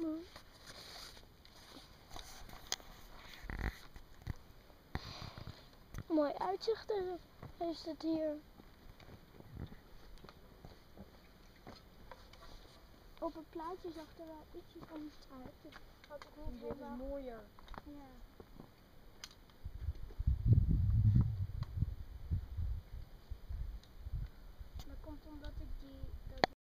Mooi uitzicht is het hier. Op het plaatje zag er wel ietsjes anders uit. Dus had ik niet helemaal... Dit is mooier. Ja.